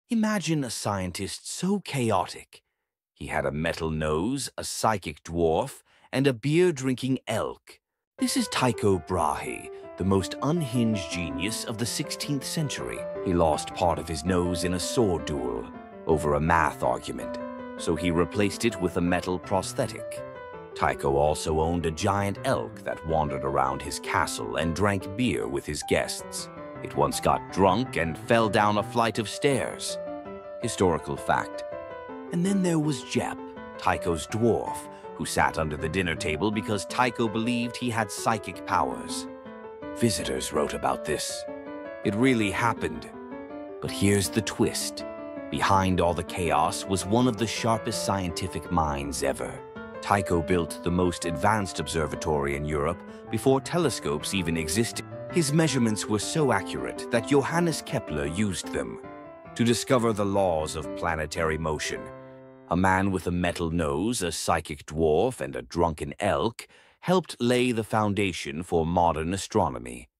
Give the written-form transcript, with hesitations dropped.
Imagine a scientist so chaotic. He had a metal nose, a psychic dwarf, and a beer-drinking elk. This is Tycho Brahe, the most unhinged genius of the 16th century. He lost part of his nose in a sword duel over a math argument, so he replaced it with a metal prosthetic. Tycho also owned a giant elk that wandered around his castle and drank beer with his guests. It once got drunk and fell down a flight of stairs. Historical fact. And then there was Jep, Tycho's dwarf, who sat under the dinner table because Tycho believed he had psychic powers. Visitors wrote about this. It really happened. But here's the twist. Behind all the chaos was one of the sharpest scientific minds ever. Tycho built the most advanced observatory in Europe before telescopes even existed. His measurements were so accurate that Johannes Kepler used them to discover the laws of planetary motion. A man with a metal nose, a psychic dwarf, and a drunken elk helped lay the foundation for modern astronomy.